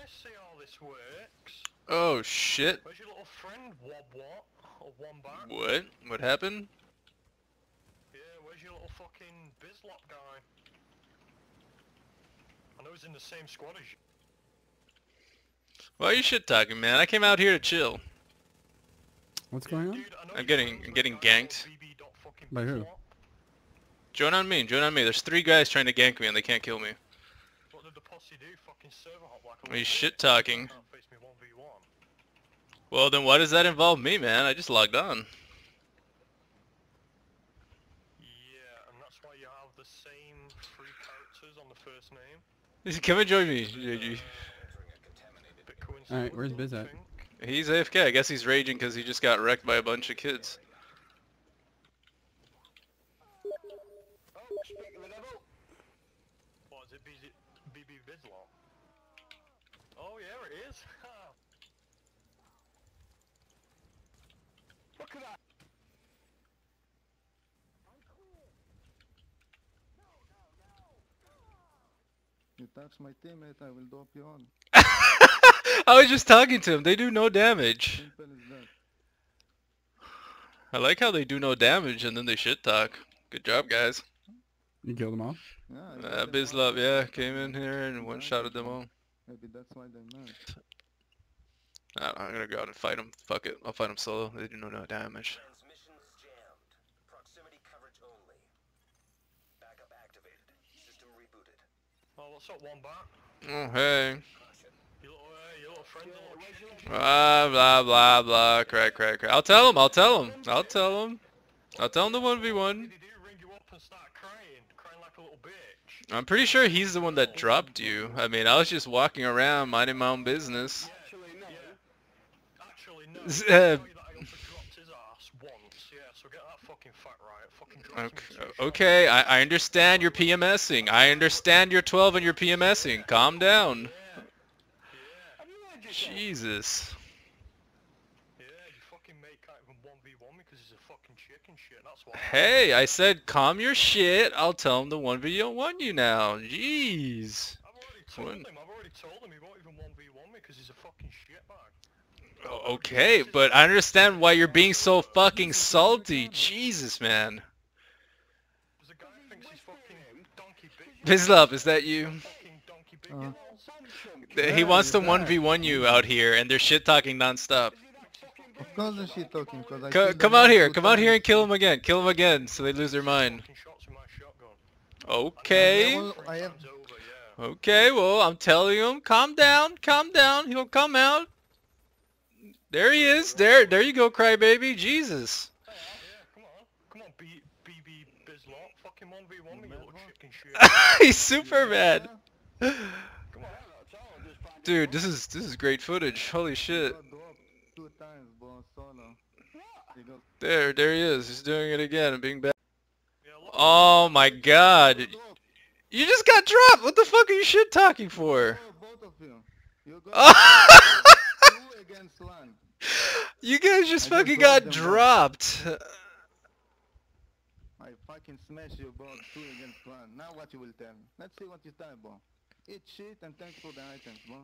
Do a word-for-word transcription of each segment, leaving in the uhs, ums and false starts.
see how this works. Oh shit. Where's your little friend, Wob What? Or Wombat? What? What happened? Yeah, where's your little fucking Bizlop guy? I know he's in the same squad as you. Why are you shit talking, man? I came out here to chill. What's going on? Dude, I know I'm you're getting- friends I'm with getting a guy called ganked. B B dot fucking By who? Bizlop. Join on me, join on me. There's three guys trying to gank me and they can't kill me. What did the posse do? Fucking server hop like a He's little shit bitch. talking. Can't face me one v one. Well then why does that involve me, man? I just logged on. Yeah, and that's why you have the same three characters on the first name. Come and join me, J G. Bit coincidental, Alright, where's Biz don't at? you think? He's A F K. I guess he's raging because he just got wrecked by a bunch of kids. Oh, speak of the devil! What is it, B B Bizlop? Oh yeah, it is. Look at that! You touch my teammate, I will drop you on. I was just talking to him. They do no damage. Simple as that. I like how they do no damage and then they shit talk. Good job, guys. You killed them all? Yeah, I Uh, got them all. Bizlop, yeah, came in here and one-shotted them all. Maybe that's why they're mad. I don't know, I'm gonna go out and fight them. Fuck it, I'll fight them solo. They do no, no damage. Transmissions jammed. Proximity coverage only. Backup activated. System rebooted. Oh, what's up, Wombat? Oh, hey. You little, uh, your little friend, little chicken. Blah, blah, blah, blah. Crack, crack, crack. I'll tell him, I'll tell him. I'll tell him. I'll tell him the one v What one. did he do? Ring you up and start crying? Crying like a little bitch? I'm pretty sure he's the one that dropped you. I mean, I was just walking around minding my own business. Actually, no. Yeah. Actually, no. Z- I tell uh, you that I also dropped his ass once, yeah, so get that fucking fact right. Fucking dropped him Okay, two shots. okay, I, I understand you're PMSing. I understand you're twelve and you're PMSing. Calm down. Yeah. Yeah. Jesus. Yeah, your fucking mate can't even one v one me because he's a fucking chicken shit, that's why. Hey, I said calm your shit. I'll tell him the one v one you now. Jeez. I've already told When- him, I've already told him he won't even one v one me because he's a fucking shitbag. O- Okay, but I understand why you're being so fucking salty. Jesus, man. There's a guy who thinks he's fucking donkey big. Bizlop, is that you? Fucking donkey big. Uh. He Yeah, wants to you're one back. v one you out here, and they're shit talking nonstop. Of course the shit talking, cause I Co- killed come them out all here, two come out here times. and kill him again. Kill him again, so they lose their mind. Fucking shots with my shotgun. Okay. Well, I have- Time's over, yeah. Okay, well, I'm telling him, calm down, calm down. He'll come out. There he is. There, there you go, crybaby. Jesus. Yeah, come on. Come on, B B B Bizlop. Fucking one v one me, you little chicken shit. He's super mad. Come on. Dude, this is this is great footage. Holy shit. Got dropped two times, bro, solo. He got There, there he is. He's doing it again and being bad. Yeah, look. Oh my god. dropped. You just got dropped. What the fuck are you shit talking for? Oh, both of you. You got two against one. You guys just I just fucking dropped got them dropped. I fucking smash you, bro. Two against one. Now what you will tell me? Let's see what you tell, bro. Eat shit and thanks for the items, bro.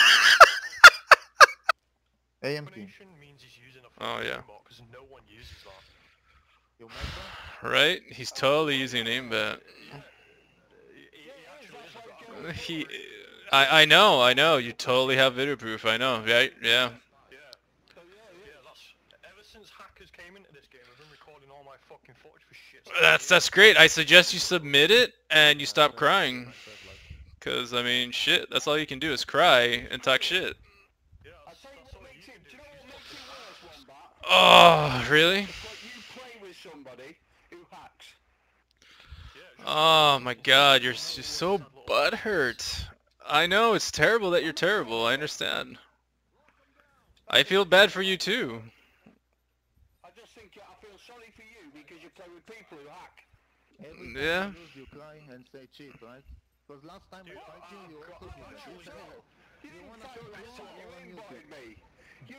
A M P. Combination means he's using a Oh, fucking yeah. aimbot because no one uses that. You mad, bro? Right? He's totally using aimbot. He, he actually is a bro. He, I, I know, I know. You totally have video proof. I know, right? Yeah. Yeah. Yeah, that's ever since hackers came into this game, I've been recording all my fucking footage for shit. That's that's great. I suggest you submit it and you stop crying. Cause I mean, shit. That's all you can do is cry and talk shit. Yeah, that's, that's all you can do. Just talk shit. Oh, really? You play with somebody who hacks. Yeah, just Oh my God, you're s- you're so butthurt. I know it's terrible that you're terrible. I understand. I feel bad for you too. I just think I feel sorry for you because you play with people who hack. Every time Yeah. you lose, you cry and say cheat, right? Because last time I fight you, you also did that. You said, You You didn't wanna fight show- me, you so wanna- you you wanna invited use me. You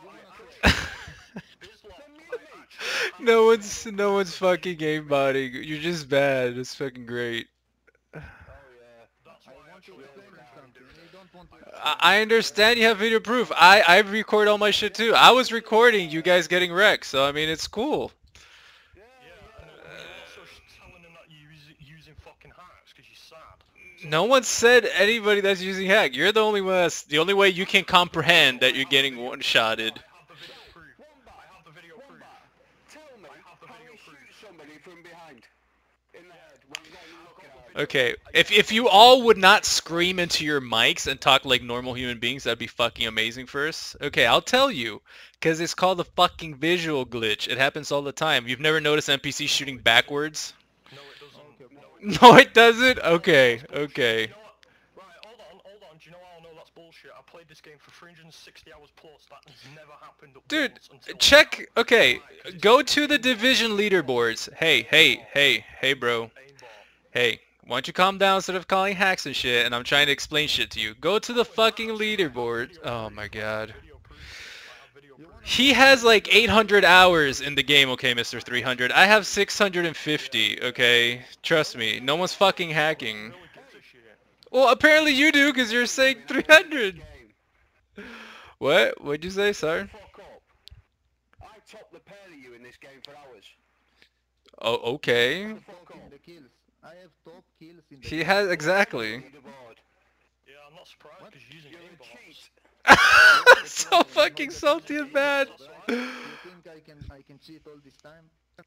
Bizlop, Send me I the link. actually have No a one's fucking no one's conversation. fucking game botting. You're just bad. It's fucking great. Oh yeah. That's I why want want to explain something. You don't want to. I I understand you have video proof. I I record all my shit too. I was recording you guys getting wrecked, so I mean it's cool. Yeah, and uh, you're also sh- telling them that you're using, using fucking hacks because you're sad. No one said anybody that's using hack. You're the only one. That's, the only way you can comprehend that you're getting one-shotted. I have the video proof. I have the video proof. Tell me I have the how video you proof. shoot somebody from behind in the head when you're not even looking at it. Okay, if if you all would not scream into your mics and talk like normal human beings, that'd be fucking amazing first. Okay, I'll tell you, because it's called the fucking visual glitch. It happens all the time. You've never noticed N P Cs shooting backwards? No, it doesn't. No, it doesn't? Okay, okay. You know what? Right, hold on, hold on. Do you know how I know that's bullshit? I played this game for three hundred sixty hours plus. That has never happened up Dude, once until check, okay, go to the division leaderboards. Hey, hey, hey, hey bro. aimbot. Hey, why don't you calm down instead of calling hacks and shit, and I'm trying to explain shit to you. Go to the fucking leaderboard. Oh my god. Video proof. I have video proof. He has like eight hundred hours in the game, okay, Mister three hundred. I have six hundred fifty, okay? Trust me, no one's fucking hacking. No one gives a shit. Well, apparently you do, because you're saying three hundred. Game. What? What'd you say, sir? Fuck up. I topped the pair of you in this game for hours. Oh, okay. Top in the kills. I have top kills in the. He has, exactly. Leaderboard. Yeah, I'm not surprised because you're using You're a aimbots. cheat. So fucking salty and bad. You think I can I can cheat all this time?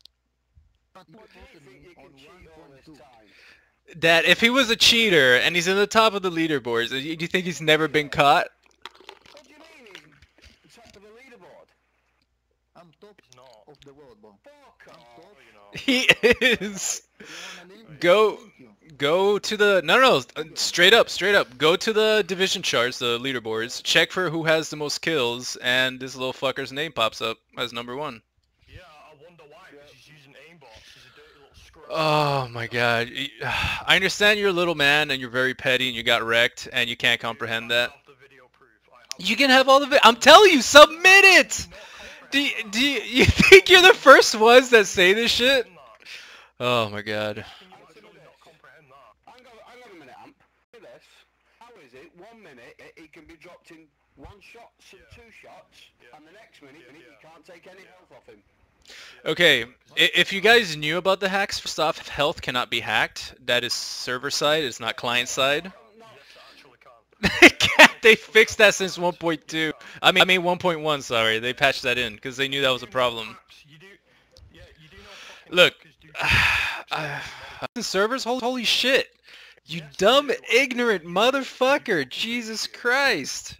You What do you voted think me you on can cheat all this one point two. time? That if he was a cheater and he's in the top of the leaderboards, do you think he's never been caught? What do you mean he's top of the leaderboard? I'm top He's not. of the world, bro. Fuck I'm off. top. Oh, you know. He is. You wanna link? Go, Thank you. go to the no, no, no, uh, straight up, straight up. Go to the division charts, the leaderboards. Check for who has the most kills, and this little fucker's name pops up as number one. Yeah, I wonder why, because he's using aimbots. He's a dirty little scrub. Oh my god. Y- I understand you're a little man and you're very petty and you got wrecked and you can't comprehend I that. have the video proof. I have You can have all the vi- I'm telling you, submit it! Do you, do you, you think you're the first ones that say this shit? Oh my god. Can you actually not comprehend that? Hang on, hang on a minute, Amp. Look at this. How is it? One minute it, it can be dropped in one shot, some Yeah. two shots, Yeah. and the next minute, Yeah, minute yeah. you can't take any health off him. Okay, i- if you guys knew about the hacks, first off, health cannot be hacked. That is server side, it's not client side. No, Yes, I actually can. Can't they fixed that since one point two? I mean, I mean one point one, sorry. They patched that in because they knew that was a problem. Hacks, You do, yeah, you do know fucking Look, hackers do hacks, uh, servers, hol- holy shit. You dumb, ignorant motherfucker. Jesus Christ.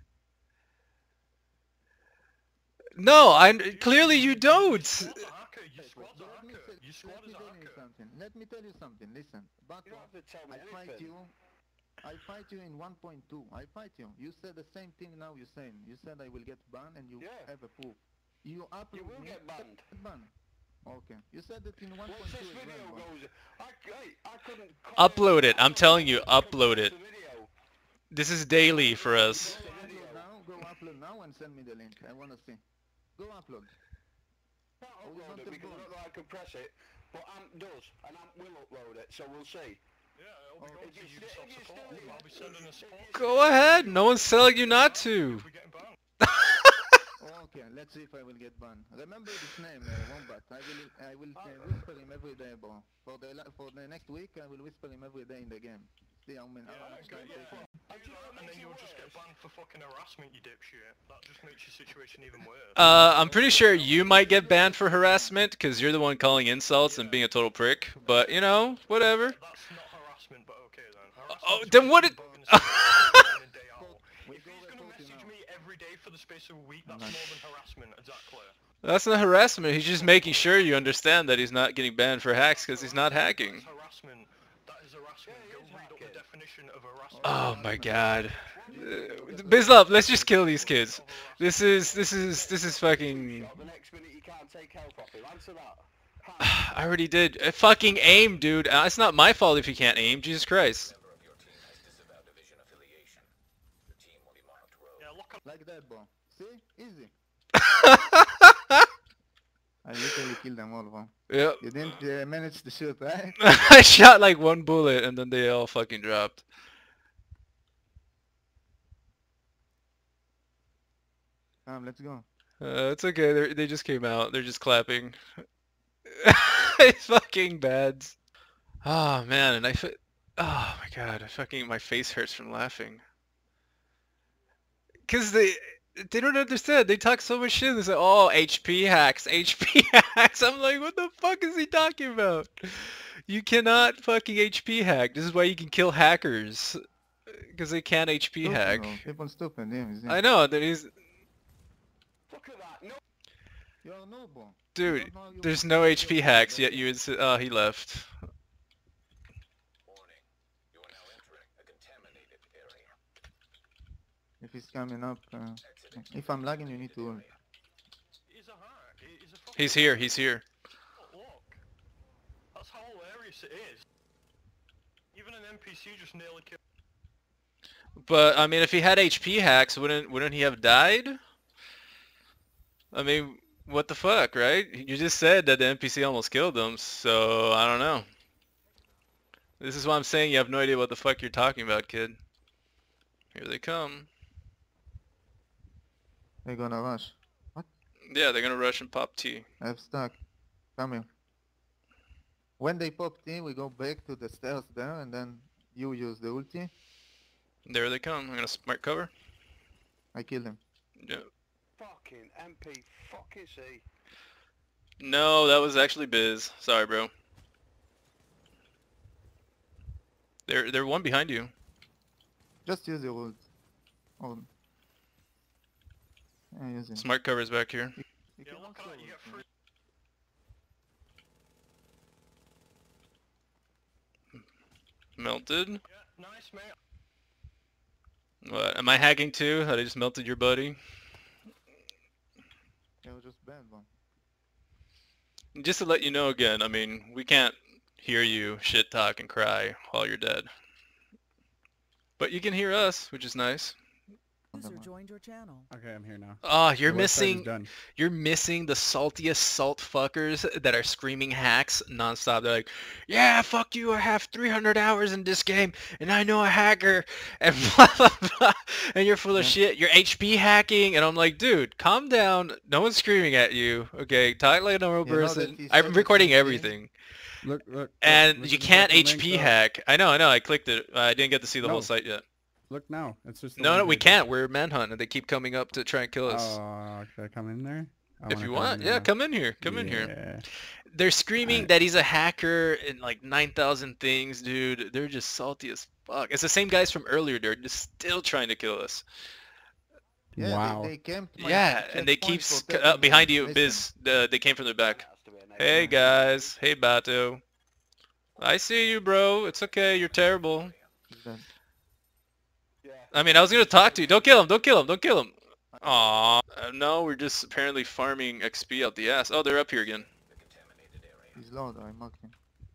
No, I clearly you don't. Squad's a hacker, your squad's a Let me hacker. say- Your squad let me is a tell you hacker. something. Let me tell you something. Listen, but you don't have to tell me I fight anything. you. I fight you in one point two. I fight you. You said the same thing now you're saying. You said I will get banned and you Yeah. have a proof. You upload You will me, get banned. get banned. Okay. You said that in one point Once two this as video well, bro. goes, I, hey, I couldn't... Upload it. I'm telling you, I couldn't upload it. post the video. This is daily for us. Go upload now. Go upload now and send me the link. I wanna see. Go upload. Can't Oh, we upload want it the because I bond. don't know how I can press it, but Amp does, and Amp will upload it, so we'll see. Yeah, it'll be Oh. going If to you Ubisoft still- if you support. still- I'll be sending a support. Go ahead. No one's telling you not to. We're getting banned. Okay, let's see if I will get banned. Remember this name, uh, Wombat. I will, I will uh, whisper him every day, bro. For the la- for the next week, I will whisper him every day in the game. See how many. Yeah, how much okay, time yeah. take him. Do that, and then you'll just get banned for fucking harassment, you dipshit. That just makes your situation even worse. Uh, I'm pretty sure you might get banned for harassment because you're the one calling insults and being a total prick. But, you know, whatever. That's not harassment, but okay then. Oh, Harassment's then what basically it- bugging someone day in and day out. We If go he's gonna report you message now. me every day for the space of a week, that's more than harassment, exactly. That's not harassment. He's just making sure you understand that he's not getting banned for hacks because he's not hacking. That's harassment. That is harassment. Yeah, Go it is read up the hacking. definition of harassment. Oh my god. Uh, Bizlove, let's just kill these kids. This is, this is, this is fucking... Shot, the next minute you can't take health off him. Answer that. How? I already did. Uh, fucking aim, dude. Uh, it's not my fault if you can't aim. Jesus Christ. Member of your team has disavowed division affiliation. Your team will be marked rogue. Yeah, look at Like that, bro. See? Easy. I literally killed them all, bro. Yep. You didn't uh, manage to shoot, right? I shot like one bullet and then they all fucking dropped. Come, let's go. Uh, it's okay. They they just came out. They're just clapping. It's fucking bad. Oh man, and I fi- oh my god, I fucking my face hurts from laughing. Cause they they don't understand. They talk so much shit. They say, "Oh, H P hacks, H P hacks." I'm like, what the fuck is he talking about? You cannot fucking H P hack. This is why you can kill hackers, because they can't H P Stupid, hack. bro. People stupid. Yeah, he's- I know that he's Look at that. No. You're no, bro. dude. don't know you- There's no H P hacks yet. You would. Oh, he left. Warning. You are now entering a contaminated area. If he's coming up, uh, Exiting. if I'm lagging, you need to. He's a hack. He- He's a fucking... He's here. He's here. Oh, look. That's how hilarious it is. Even an N P C just nearly killed... But I mean, if he had H P hacks, wouldn't wouldn't he have died? I mean, what the fuck, right? You just said that the N P C almost killed him, so I don't know. This is why I'm saying you have no idea what the fuck you're talking about, kid. Here they come. They're gonna rush. Yeah, they're gonna rush and pop T. I have stuck. Come here. When they pop T, we go back to the stairs there, and then you use the ulti. There they come. I'm gonna smart cover. I kill them. Yeah. Fucking M P. Fucking C. No, that was actually Biz. Sorry, bro. They're they're one behind you. Just use your ult. Oh. Yeah, use it. Smart cover's back here. You Yeah, can look at also that. You get ult, free... Melted. Yeah, nice, mate. What? Am I hacking too? Had I just melted your buddy? yeah, just bad one. Just to let you know again, I mean, we can't hear you shit talk and cry while you're dead. But you can hear us, which is nice. User joined your channel. Okay, I'm here now. Oh, you're The website is missing done. you're missing the saltiest salt fuckers that are screaming hacks nonstop. They're like, yeah, fuck you, I have three hundred hours in this game, and I know a hacker, and blah, blah, blah, and you're full of Yeah. shit. You're H P hacking, and I'm like, dude, calm down. No one's screaming at you, okay? Talk like a normal You know that person. he I'm said recording it's okay? everything. Look, look. look, And look you at the can't fucking H link, P though. hack. I know, I know, I clicked it. I didn't get to see the No. whole site yet. Look now. It's just. the No, one no, we here. can't. We're manhunt, and they keep coming up to try and kill us. Oh, can I come in there? I If wanna you come in want, there yeah, now. come in here. Come in here. Yeah. They're screaming Alright. that he's a hacker and like nine thousand things, dude. They're just salty as fuck. It's the same guys from earlier. They're just still trying to kill us. Yeah, Wow. They, they camped my Yeah, and they keep checkpoint sc- for uh, thirty behind minutes. you, Listen, Biz. Uh, they came from the back. Has to be an Hey eight. guys. Hey Bato. I see you, bro. It's okay. You're terrible. he's dead. Yeah. I mean, I was gonna talk to you. Don't kill him. Don't kill him. Don't kill him. Aw. Uh, no, we're just apparently farming X P out the ass. Oh, they're up here again. The contaminated area. He's low though, I marked him.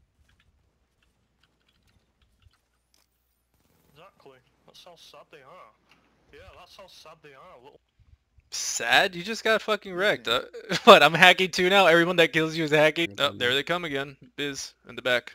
Exactly. That's how sad they are. Yeah, that's how sad they are. Little... Sad? You just got fucking wrecked. Uh, what? I'm hacking too now. Everyone that kills you is hacking. Oh, there they come again. Biz in the back.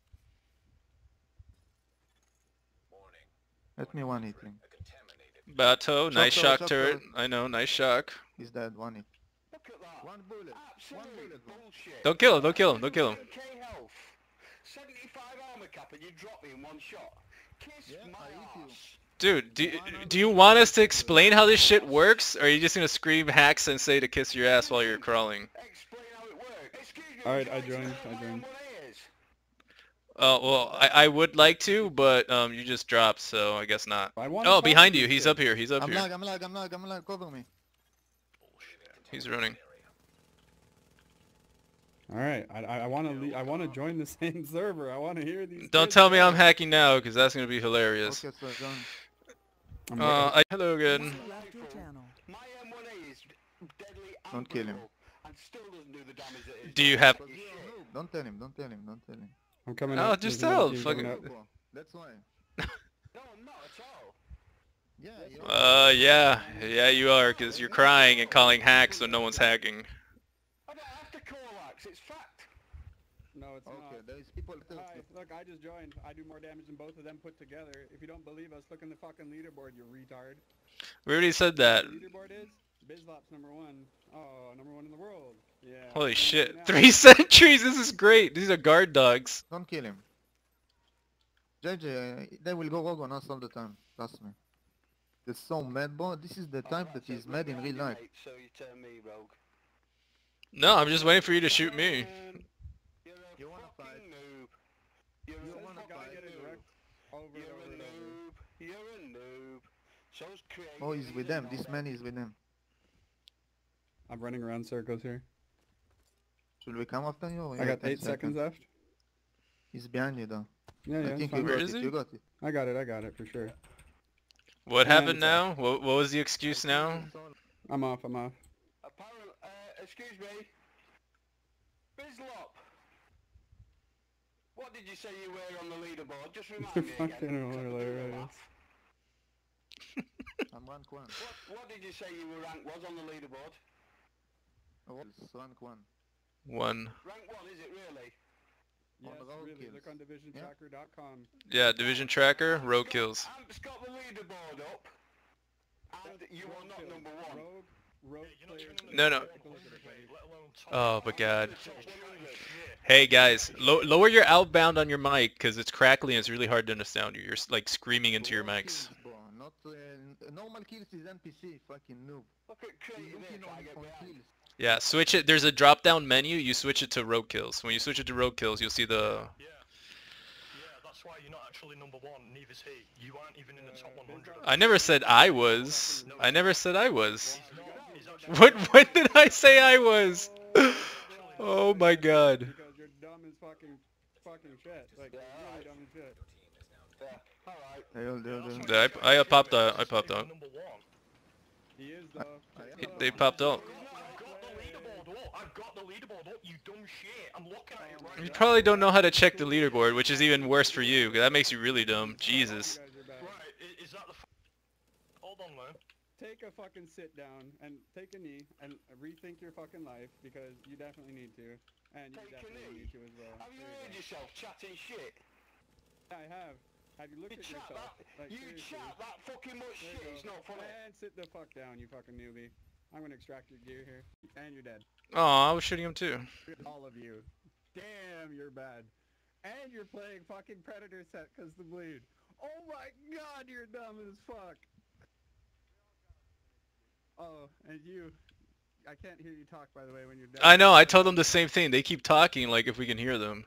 Warning. Let me one hit him. A contaminated. Bato, Shock nice tower, shock shock turret. tower. I know, nice shock. He's dead, one hit. Look at that. One bullet. One Absolute bullet. bro. bullshit. Don't kill him, don't kill him, don't kill him. K health. seventy-five armor cap and you drop me in one shot. Kiss Yeah, my I hit you. ass. Dude, do, do you want us to explain how this shit works? Or are you just gonna scream hacks and say to kiss your ass while you're crawling? Explain how it works. Excuse me. Alright, would I you like to joined, know I what joined. one is? Oh, well, I, I would like to, but um, you just dropped, so I guess not. I want. Oh, behind you. He's up here. He's up I'm here. lag, I'm lag, I'm lag, I'm lag, cover me. He's running. All right, I I, I want to I want to join the same server. I want to hear these. Don't kids tell me I'm talk. hacking now, because that's gonna be hilarious. Okay, so done. I'm Uh, I, hello again. User left your channel. My M one A is deadly and Don't kill him. brutal and still doesn't do the damage that it is. Do you have... But you're a noob. Don't tell him, don't tell him, don't tell him. I'm coming No, out. just There's another tell, team fucking- coming out. Bro, that's why. No, I'm not at all. Yeah, you're Uh, yeah. Yeah, you are, because you're crying and calling hacks so no one's hacking. I don't have to Corlax, it's fact. No, it's okay, not. there is people Hi, thirsty. look, I just joined. I do more damage than both of them put together. If you don't believe us, look in the fucking leaderboard, you retard. We already said that. The leaderboard is Bizlop's number one. Oh, number one in the world. Yeah. Holy number shit. one now. Three sentries. This is great. These are guard dogs. Don't kill him. J J, uh, they will go rogue on us all the time. Trust me. They're so mad, bro. This is the type that is mad in real life. So you turn me rogue. No, I'm just waiting for you to shoot me. Um, You're a You wanna fucking fight? noob. You're You a wanna fucking gotta get it noob. direct over You're and over a and over. noob. You're a noob. So's crazy. Oh, he's with them. This man is with them. I'm running around circles here. Should we come after you? Or you I got ten eight seconds left. He's behind you though. Yeah, I yeah, think it's you fine. Where got is it. he? You got it. I got it, I got it for sure. What And happened it's now? What, what was the excuse now? I'm off, I'm off. Apparently, uh, excuse me. Bizlop. What did you say you were on the leaderboard? Just remind me again. Fucking 'cause I'm hilarious. doing a laugh. I'm rank one. What, what did you say you were rank was on the leaderboard? Oh, it's rank one. One. Rank one, is it really? Yes, the road really, kills. look on division Yeah. tracker dot com. Yeah, division tracker, rogue Got- kills. Amp's got the leaderboard up, and you are not number one. Rogue, rogue You're not players. even in the No, no. top one hundred, mate, let alone top Oh, my five. God. It's just chatting shit. Hey guys, lo lower your outbound on your mic because it's crackly and it's really hard to understand you. You're s- like screaming into your Rogue mics. kills, bro. Not uh, n- normal kills is N P C. Fucking noob. Look at He's creative looking here, trying on, to get on behind. kills. Yeah, switch it. There's a drop down menu. You switch it to rogue kills. When you switch it to rogue kills, you'll see the. Yeah. Yeah, that's why you're not actually number one, neither's he. You aren't even in the top one hundred. I never said I was. I never said I was. He's not. He's actually What? When did I say I was? Oh my God. Because you're dumb as fucking, fucking shit. Like, Yeah, really alright. dumb as shit. Yeah, alright. They all, they all, That's they why all. Yeah, I, I popped out. I he's popped not out. even number one. He is though. He- They popped out. I've got the leaderboard up. I've got the leaderboard up. You dumb shit. I'm looking at it right You now. probably don't know how to check the leaderboard, which is even worse for you. 'Cause that makes you really dumb. Jesus. You guys are bad. Right, i- is that the? F Hold on, man. Take a fucking sit down and take a knee and rethink your fucking life because you definitely need to. And you Take a definitely knee? need to as well. Have you There heard go. yourself chatting shit? Yeah, I have. Have you looked You at chat yourself? that, Like, you seriously. chat that fucking much There you shit, go. it's not funny. And sit the fuck down, you fucking newbie. I'm gonna extract your gear here. And you're dead. Oh, I was shooting him too. All of you. Damn, you're bad. And you're playing fucking Predator set cause the bleed. Oh my god, you're dumb as fuck. Oh, and you. I can't hear you talk, by the way, when you're dead. I know. I told them the same thing. They keep talking like if we can hear them.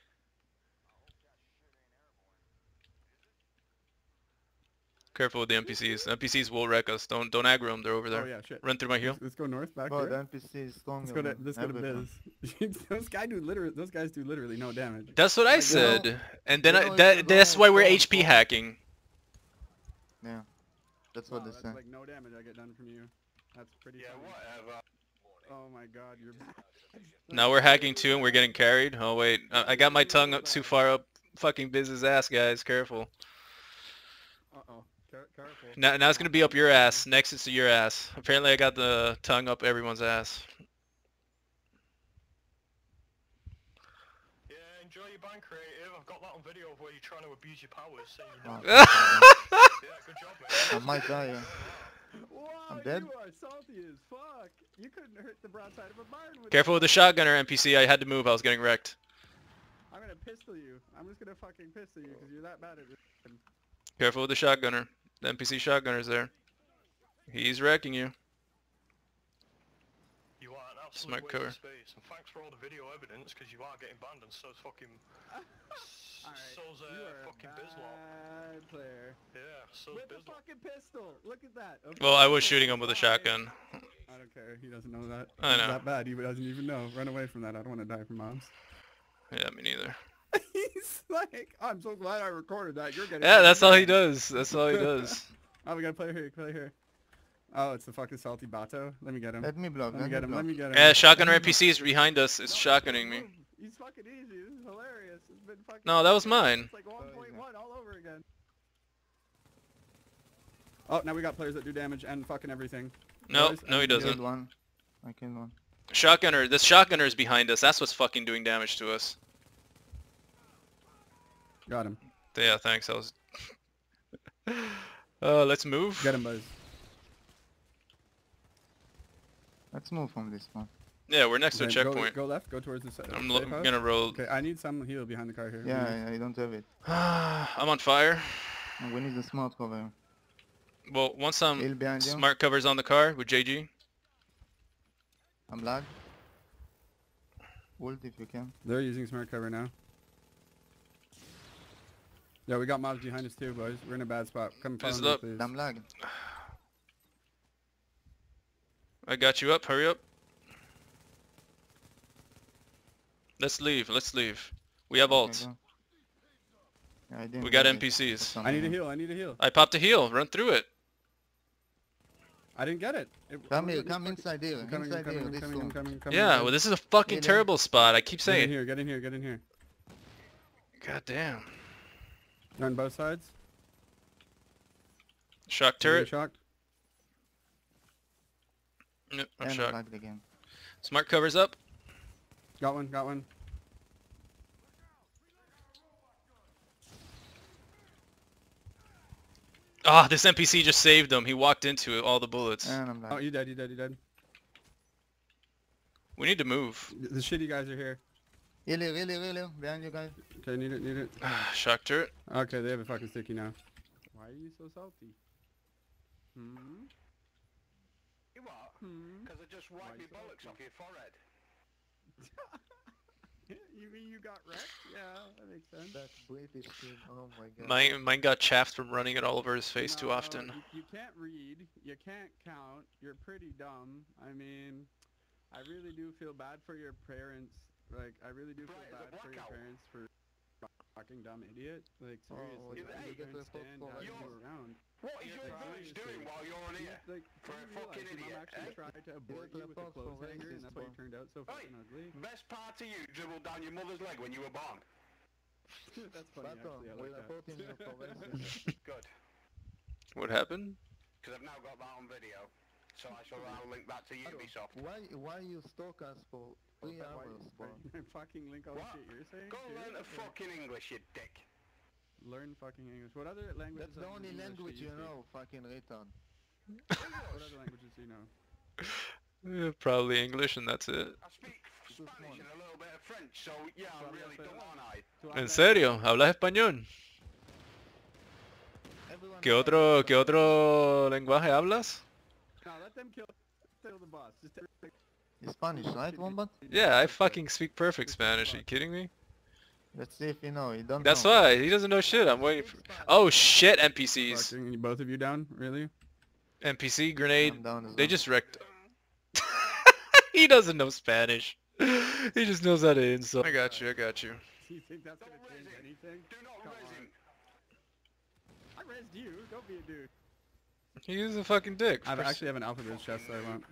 Careful with the N P Cs. N P Cs will wreck us. Don't don't aggro them. They're over Oh there. yeah, shit. Run through my heel. Let's, let's go north, back Bro, the here. N P C is stronger. Let's go to man. let's go to Everything. Biz. those guys do literally those guys do literally no damage. That's what I Like, you know- said. And then you I, know, if that you that's go why we're for- H P for- hacking. Yeah. That's Wow, what they that's say. like no damage I get done from you. That's pretty. Yeah, funny. whatever. Oh my god, you're. Now we're hacking too, and we're getting carried. Oh wait, I I got my tongue up too far up. Fucking Biz's ass, guys. Careful. Uh oh. Car careful. Now, now it's gonna be up your ass. Next it's to your ass. Apparently I got the tongue up everyone's ass. Yeah, enjoy your band creative. I've got that on video of where you're trying to abuse your powers, saying you're Wow. not. Yeah, good job, mate. I might die. Yeah. Wow, I'm dead. you are salty as fuck. You couldn't hurt the broadside of a barn with Careful with the shotgunner, N P C. I had to move. I was getting wrecked. I'm gonna pistol you. I'm just gonna fucking pistol you because you're that bad at this. Careful with the shotgunner. The N P C shotgunner's there. He's wrecking you. You are an absolute Smart waste cover. of space, and thanks for all the video evidence, because you are getting banned, and so's fucking... Alright, so's you uh, are fucking a Bizlop. bad player. Yeah, so's With a Bizlop. fucking pistol. Look at that. A Well, I was pistol. shooting him with a Why? shotgun. I don't care. He doesn't know that. I He's know. that bad. He doesn't even know. Run away from that. I don't want to die from mobs. Yeah, me neither. He's like, I'm so glad I recorded that. You're getting. Yeah, that's all he does. That's all he does. Oh, we got a player here. Player here. Oh, it's the fucking salty Bato. Let me get him. Let me block. Let me get him. Let me get him. Yeah, shotgunner N P C is behind us. It's No, shotgunning me. move. He's fucking easy. This is hilarious. It's been fucking. No, that was mine. It's like one point one all over again. Oh, now we got players that do damage and fucking everything. No, Boys, no, he and- doesn't. Killed one. I killed one. Shotgunner. This shotgunner is behind us. That's what's fucking doing damage to us. Got him. Yeah, thanks. I was. Uh, let's move. Get him, Buzz. Let's move from this one. Yeah, we're next to a Okay, go- checkpoint. Go, left. Go towards the sa- I'm safe lo- house. gonna roll. Okay, I need some heal behind the car here. Yeah, I, I don't have it. I'm on fire. And we need a smart cover. Well, once I'm Heal behind you. smart covers on the car with J G. I'm lag. Ult if you can. They're using smart cover now. Yeah, we got mobs behind us too, boys. We're in a bad spot. Come follow Fizzle me, up. please. I'm lag. I got you up. Hurry up. Let's leave. Let's leave. We have Okay, ults. go. Yeah, I didn't We got get it N P Cs. for some I need a reason. heal. I need a heal. I popped a heal. Run through it. I didn't get it. it Come we're here, getting come fucking- inside here. I'm coming, Inside I'm coming, here, I'm this coming, I'm room. coming, I'm coming. Yeah, I'm well, this is a fucking Get in. terrible spot. I keep Get in saying. here, get in here, get in here. God damn. They're on both sides. Shock Are you turret. shocked? Yep, I'm And shocked. lagged again. Smart covers up. Got one, got one. Ah, this N P C just saved him. He walked into it, all the bullets. And I'm Oh, lagged. you dead, you dead, you dead. We need to move. The the shitty guys are here. Heal here, heal here, heal here. Behind you guys. Okay, need it, need it. Shock turret. Okay, they have a fucking sticky now. Why are you so salty? Hmm? You what? Hmm? Because I just Why wiped you my bollocks salty? off your forehead. You mean you got wrecked? Yeah, that makes sense. That British kid. Oh my god. Mine, mine got chaffed from running it all over his face too No, often. You, you can't read, you can't count, you're pretty dumb. I mean, I really do feel bad for your parents. Like, I really do feel Right, the bad for your blackout. parents for fucking dumb idiot. Like, Oh, seriously, you- like, hey, you get don't the fuck stand for having you. you around. What is your Yeah, village seriously. doing while you're on You- here? Like, For you a realize fucking your mom idiot, actually eh? tried to abort the you with a fuck for clothes hanger, racist, and that's why you bro. turned out so Oi. fucking ugly. Best part of you dribbled down your mother's leg when you were born. That's funny, Baton, actually, I we're like that. reporting you for racist. Good. What happened? Because I've now got that on video. So I shall now link that to Ubisoft. Why, why you stalk us for three Why- hours, bro? fucking link all the What? shit you're saying? Go too? learn a Like, fucking English, you dick. Learn fucking English. What other languages? That's the other only than English language do you speak? know, fucking retard. What other languages do you know? Eh, Probably English, and that's it. I speak Too Spanish small. and a little bit of French, so yeah, I'm Probably really that's dumb, it. aren't I? Tú ¿En hablas- serio? ¿Hablas español? Everyone ¿Qué knows otro, that. qué otro lenguaje hablas? No, let them kill, kill the boss. Just take- It's Spanish, right, Wombat? Yeah, I fucking speak perfect Spanish. Are you kidding me? Let's see if you know. You don't That's know. why. He doesn't know shit. I'm waiting for... Oh shit, N P Cs. fucking both of you down? Really? N P C, grenade. I'm down as They well. just wrecked... He doesn't know Spanish. He just knows how to insult. I got you, I got you. Do you think that's gonna Don't change raise him. anything? Do not Come raise on. him. I raised you. Don't be a dude. He's a fucking dick. I Pers- actually have an alpha bridge chest that I want.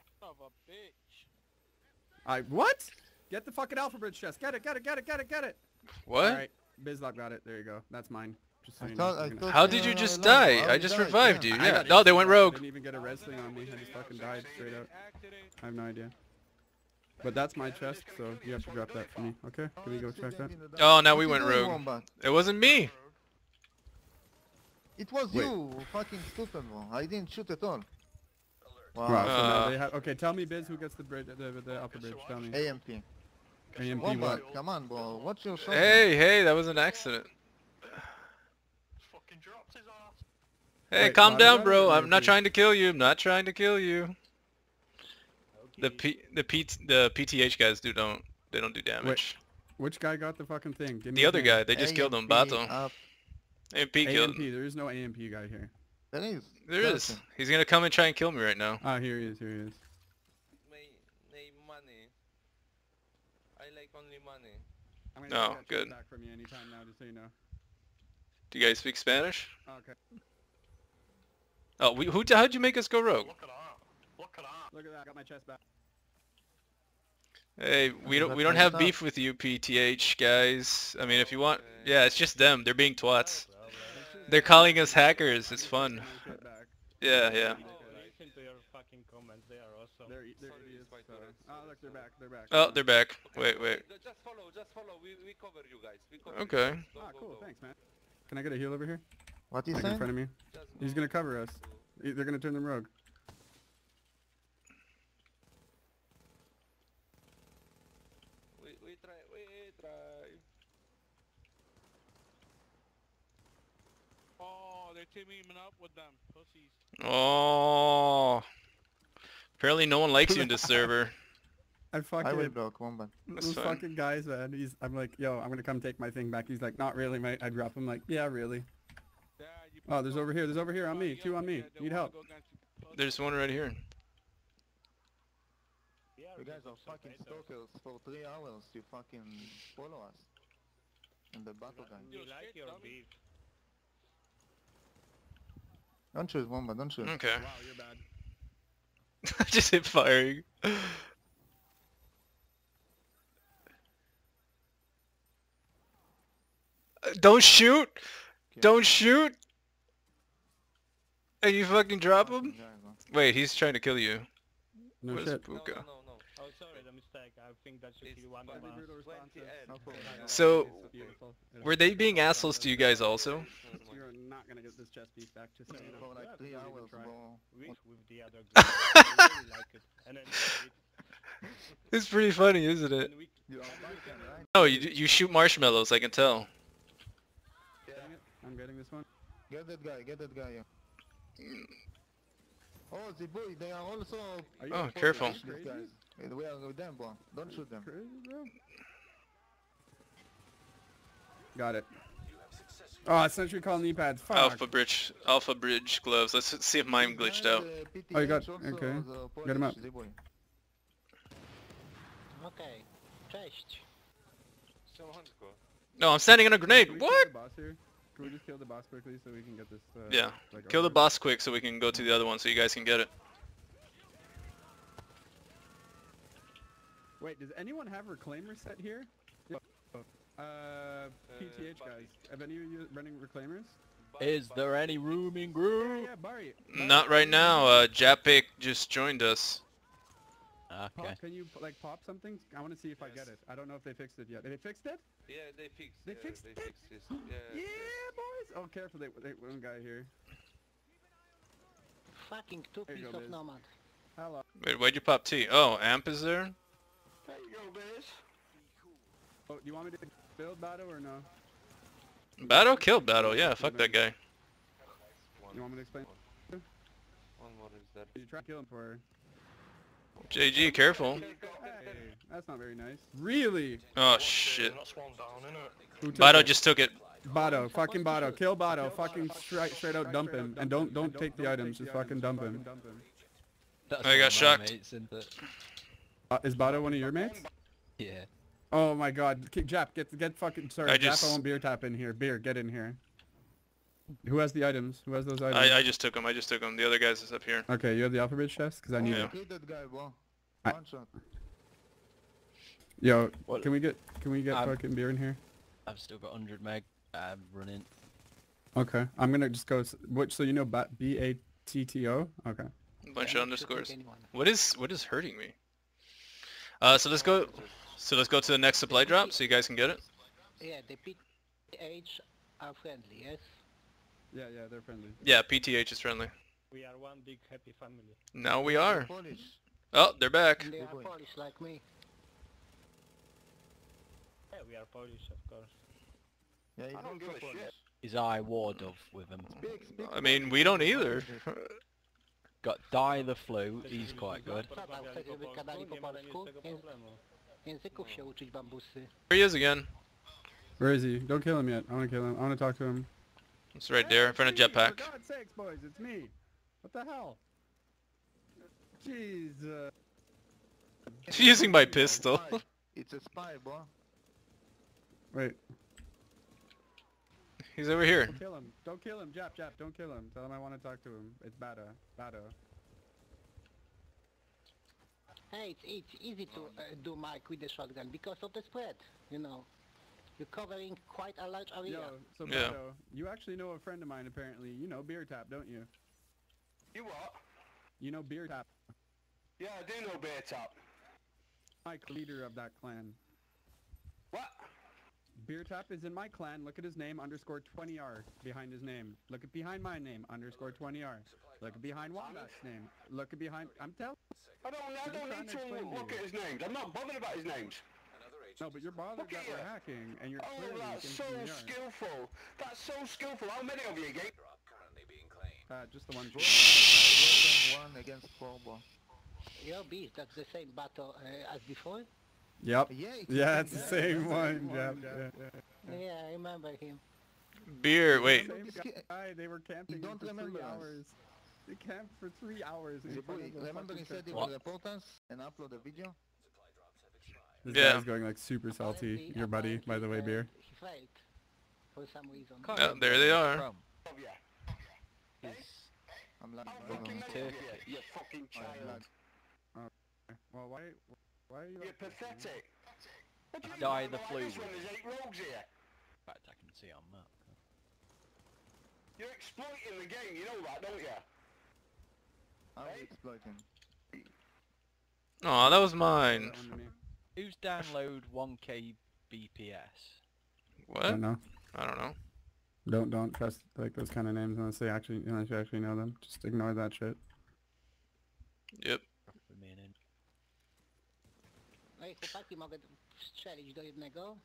I what? Get the fucking alpha bridge chest. Get it. Get it. Get it. Get it. Get it. What? All right. Bizlock got it. There you go. That's mine. Just so I you thought- know. I You can- thought- How did you Yeah, just I die? lied. I I just died, revived yeah. you. I Yeah. got No, they went instant. rogue. I didn't even get a wrestling on me. I just fucking died straight up. I have no idea. But that's my chest, so you have to drop that for me. Okay? Can we go check that? Oh, now we What went you doing, rogue. Wombat? It wasn't me. It was Wait. you, fucking stupid one. I didn't shoot at all. Wow. Wow, so now Uh, they have. Okay, tell me, Biz, who gets the bridge, the, the upper bridge? Tell me. A M P. A M P Wombat, what? come on, bro. Watch your shot. Hey, hey, that was an accident. Fucking dropped his ass. Hey, Wait, calm body down, shot bro. or I'm not A M P? trying to kill you. I'm not trying to kill you. The P, the P, the P T H guys do don't, they don't do damage. Which guy got the fucking thing? Give me The his other name. guy, they just killed him. A M P Bato. up. A M P killed A M P. him. There is no A M P guy here. There is. There is. Skeleton. He's gonna come and try and kill me right now. Ah, here he is. Here he is. My name money. I like only money. I'm Oh, take that chest good. back from you anytime now, just so you know. Do you guys speak Spanish? Okay. Oh, we, who? How'd you make us go rogue? Look at that. Look at that. Look at that. I got my chest back. Hey, we don't, we That's don't have messed up. beef with you, P T H guys. I mean, if you want, yeah, it's just them. They're being twats. They're calling us hackers. It's fun. My shit back. Yeah, yeah. Listen to your fucking comments, they are awesome. They're, they're Sorry, idiots. Spike So. Torrents. Oh, look, they're back. They're back. Oh, they're back. Wait, wait. Just follow, just follow. We, we cover you guys. We cover Okay. You. Go, Ah, go, cool. go. Thanks, man. Can I get a heal over here? What you Like in saying? front of me. Just He's go gonna cover us. to- They're gonna turn them rogue. teaming up with them, pussies. Oh. Apparently no one likes you in this server. I fucking... I will block Wombat. Those fine. fucking guys, man. He's, I'm like, yo, I'm gonna come take my thing back. He's like, not really, mate. I drop him like, yeah, really. Yeah, you Oh, there's over here. There's over here on me. Two on me. Need help. There's one right here. You guys are fucking stalkers for three hours. You fucking follow us. And the battle guy. You like your beef. Don't shoot Wombat, don't shoot. Okay. Wow, you're bad. I just hit firing. Don't shoot! Don't shoot! And you fucking drop him? Wait, he's trying to kill you. No Where's shit. No, no, Puka? no, no. Oh, sorry, the mistake. I think that should It's be one fine. of us. twenty-eight. So, Beautiful. were they being assholes to you guys also? You're not gonna get this chest piece back, just so you know. For like Yeah, three don't even hours, try. bro. With, with the other group. I really like it. And then we- It's pretty funny, isn't it? and we- You are Viking, right? No, you you shoot marshmallows, I can tell. Getting it? I'm getting this one. Get that guy, get that guy, yeah. Oh, the boy, they are also... Are you Oh, fucking careful. These crazy? guys. Eh, We are with them, bro. Don't shoot them. Crazy, bro. Got it. Oh, Sentry Call knee pads. Fuck. Alpha bridge, alpha bridge gloves. Let's see if mine glitched out. Oh, you got- okay. Get him up. Okej, cześć. Siemanko. No, I'm standing on a Can grenade. we kill What? the boss here? Can we just kill the boss quickly so we can get this? Uh, Yeah. like, Kill the over? boss quick so we can go to the other one so you guys can get it. Wait, does anyone have reclaimer set here? Yeah. Uh, P T H guys. Have any of you running reclaimers? Is there any room in Yeah, group? yeah, Barry. Not right now. Uh, Japik just joined us. Okay. Pop, can you like pop something? I want to see if I get it. I don't know if they fixed it yet. They fixed it? Yeah, they fixed. They yeah, fixed they it? fixed this. Yeah. Yeah, boys. Oh, careful. They, they one guy here. Fucking two There you piece go, of Biz. nomad. Hello. Wait, why'd you pop T? Oh, Amp is there? There you go, Biz. Oh, do you want me to build Battle or no? Battle? Kill Battle. Yeah, fuck that guy. You want me to explain? One more is there. Did you try to kill him for her? J G, careful. Hey, that's not very nice. Really? Oh, shit. Not swan down, innit? Who took Bado it? just took it. Bado, fucking Bado, kill Bado, fucking straight, straight out dump him, and don't don't take the items, just fucking dump him. That's I got one of my shocked. Mates, isn't it? Uh, is Bado one of your mates? Yeah. Oh my God, K- Jap, get get fucking sorry, I Jap, just- I want beer tap in here. Beer, get in here. Who has the items? Who has those items? I, I just took him. I just took him. The other guy's is up here. Okay, you have the Alpha Bridge chest, cause I need Yeah. it. Hit that guy, bro. I- One shot. Yo, What- can we get can we get I'm- fucking beer in here? I've still got one hundred meg. I'm running. Okay, I'm gonna just go. s- Which so you know ba- B A T T O? Okay. Bunch Yeah, of not to take underscores. anyone. What is what is hurting me? Uh, so let's go. So let's go to the next supply drop so you guys can get it. Yeah, the P T H are friendly, yes? Yeah, yeah, they're friendly. Yeah, P T H is friendly. We are one big happy family. Now we are. Polish. Oh, they're back. And they Good are boy. Polish like me. Yeah, we are Polish, of course. Yeah, he's I don't give also a Polish. shit. Is I war dove with him. Speak, speak I mean, we don't either. Got Die the Flu. He's quite good. Co tam, chcecie, żeby gadali po polsku? Jęz- Języków się uczyć, bambusy. Here he is again. Where is he? Don't kill him yet. I want to kill him. I want to talk to him. It's right there in front of Hey, Jetpack. For God's sakes, boys, it's me. What the hell? Jeez. Uh, He's using my pistol. Spy. It's a spy, bro. wait. He's over here. Don't kill him. Don't kill him. Jap, Jap, don't kill him. Tell him I want to talk to him. It's Bada. Bada. Hey, it's, it's easy to uh, do mic with the shotgun because of the spread, you know. You're covering quite a large area. Yo, so Yeah. Bado, you actually know a friend of mine apparently. You know Beer Tap, don't you? You what? You know Beer Tap. Yeah, I do know Bear Tap. My leader of that clan. What? Beer Tap is in my clan. Look at his name, underscore twenty R behind his name. Look at behind my name, underscore twenty R. Look at behind Wombat's name. Look at behind. I'm telling. I don't, I I'm don't trying need to to explain to look you. at his names. I'm not bothered about his names. No, but you're bothered Look that at we're you. hacking, and you're Oh, clearly that's so thinking we are. skillful. That's so skillful. How many of you, game? Uh, just the one. Shh. One against Corbo. Yo, beef, that's the same battle uh, as before? Yep. Yeah, it's Yeah, the it's the same same guy, one, same Jeff. one, Yeah, yeah. Yeah, I remember him. Beer, wait. Same guy, they were camping don't for remember three us. hours. They camped for three hours in The front boy, of the remember he fucking said he checkpoint. will report us and upload a video? This Yeah. guy's going like super salty. Apparently- Your buddy, by the way, apparently, Beer. uh, He failed. For some reason. Can't Oh, remember there they where are. he's from. Oh, yeah. He's I'm like, How uh, fucking many Turkey. of you, you fucking I'm child. like, Well, why, why are you? You're pathetic. What do you Die mean, the like flu. this when there's eight rogues here? in fact, I can see on map. You're exploiting the game, you know that, don't you? I will exploit him. Oh, that was mine. That one to me. Who's download one K B P S? I What? don't know. I don't know. Don't don't trust like those kind of names unless they actually unless you actually know them. Just ignore that shit. Yep. With me and him. Ej, chłopaki, mogę strzelić do jednego?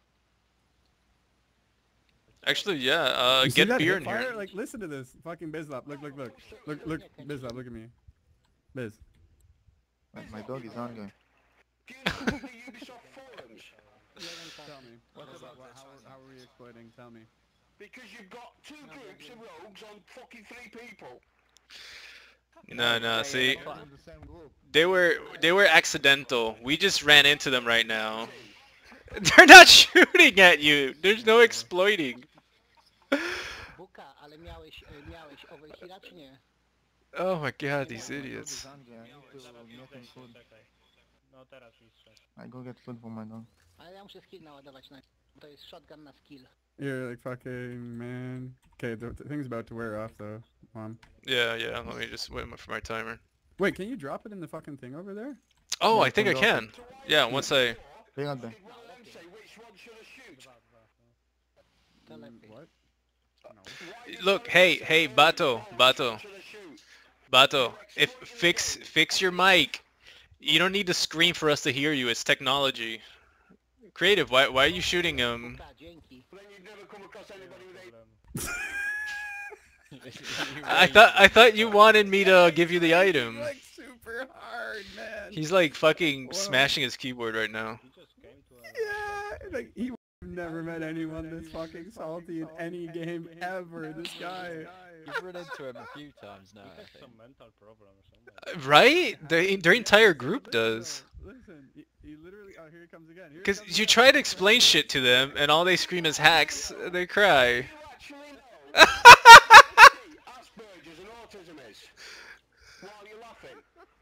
Actually, yeah. Uh, You see get that beer in hipfire? here. Like, listen to this. Fucking Bizlop. Look, look, look. Look, look. Bizlop, look at me. Biz. Wait, my dog is hungry. Do you know the Ubisoft forums? Tell me. What about, what, how, how are we exploiting? Tell me. Because you've got two groups of rogues on fucking three people. No, no. See, I'm in the same group. they were they were accidental. We just ran into them right now. They're not shooting at you. There's no exploiting. Buka, ale miałeś, e, miałeś overheala czy nie? Oh my god, these My dog is idiots. hungry. I need to get him food. Czekaj. No teraz już czekaj. I go get food for my dog. Ale ja muszę skill naładować na... To jest shotgun na skill. You're like fucking man. Okay, the, the thing's about to wear off though, Mom. Yeah, yeah. Let me just wait for my timer. Wait, can you drop it in the fucking thing over there? Oh, Yeah, I think I put it can. Yeah, once I. Bring out there. Did one of them say which one should I shoot? To Mm, lepiej. what? No. Why did Look, one of hey, them hey, say Bato, which one Bato. should I shoot? Bato, if fix fix your mic. You don't need to scream for us to hear you. It's technology. Creative, why why are you shooting him? Buka, dzięki. Then you'd never come across anybody with eight. I thought I thought you wanted me to give you the item. Like super hard, man. He's like fucking Whoa. smashing his keyboard right now. He just came to a... Yeah, like he never met anyone this fucking salty in any game ever. This guy. You've run into him a few times now, He I has think. some mental problem or something. Right? The their entire group does. Listen, he, he literally. Oh, here he comes again. Here he Because comes you again. try to explain shit to them, and all they scream is hacks. They cry. You actually know Asperger's and autism is? While you're laughing.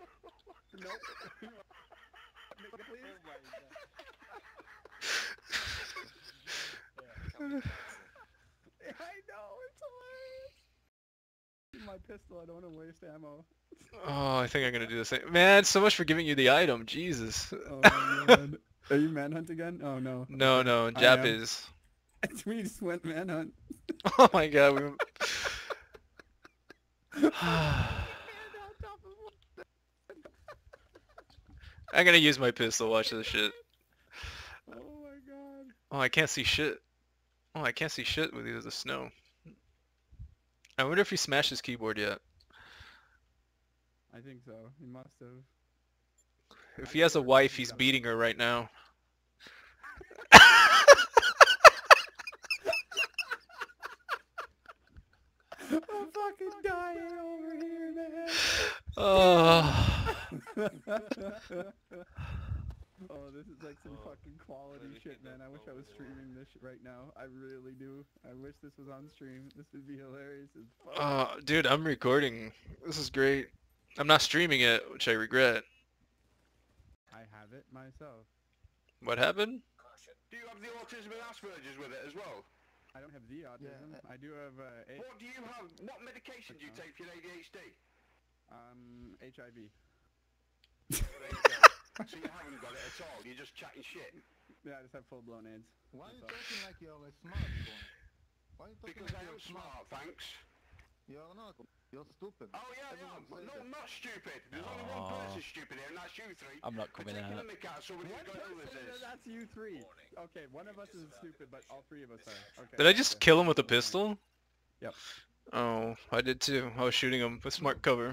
I know, it's hilarious. My pistol, I don't want to waste ammo. Oh, I think I'm gonna do the same. Man, so much for giving you the item. Jesus. Oh my god. Are you manhunt again? Oh no. No, no, I Jap am. is. We just went manhunt. Oh my god, we. I'm gonna use my pistol. Watch this shit. Oh my god. Oh, I can't see shit. Oh, I can't see shit with the snow. I wonder if he smashed his keyboard yet. I think so. He must have. If he has a wife, he's beating her right now. I'm fucking dying over here, man. Oh. Oh, this is like some fucking quality shit, man. I wish I was streaming this shit right now. I really do. I wish this was on stream. This would be hilarious as fuck. Oh, dude, I'm recording. This is great. I'm not streaming it, which I regret. I have it myself. What happened? Do you have the autism and Asperger's with it as well? I don't have the autism. Yeah, I do have uh, a What do you have? What medication do you take for your A D H D? um H I V. There you go. So you haven't got it at all. You're just chatting shit. Yeah, I just have full blown AIDS. Why are you That's all. talking like you're a smartphone? Why are you talking Because like I you're am smart, thanks. You're not. You're stupid. Oh yeah, yeah. Everyone says No, that. I'm not stupid. There's only one Aw. person stupid here, and that's you three. I'm not For coming taking out. the mick out of somebody who's One got person, illnesses. that's you three. Okay, one of us is stupid, but all three of us are. Okay. Did I just okay. kill him with a pistol? Yep. Oh, I did too. I was shooting him with smart cover.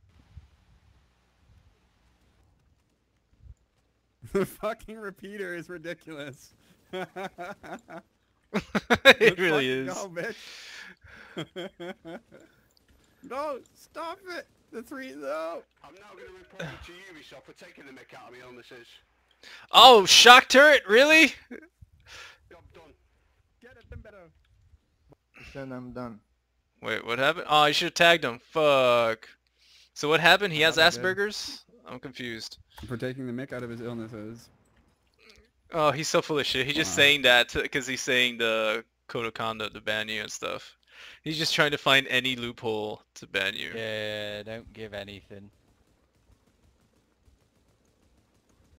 The fucking repeater is ridiculous. It Let's really fucking is. Go, bitch. No, stop it. The three, no. I'm now going to report you to Ubisoft for taking the mick out of me illnesses. Oh, shock turret, really? Job done. Get it, Timbedo. Then I'm done. Wait, what happened? Oh, I should have tagged him. Fuck. So what happened? He has thought I did. Asperger's? I'm confused. For taking the mick out of his illnesses. Oh, he's so full of shit. He's just Wow. saying that because he's saying the code of conduct to ban you and stuff. He's just trying to find any loophole to ban you. Yeah, don't give anything.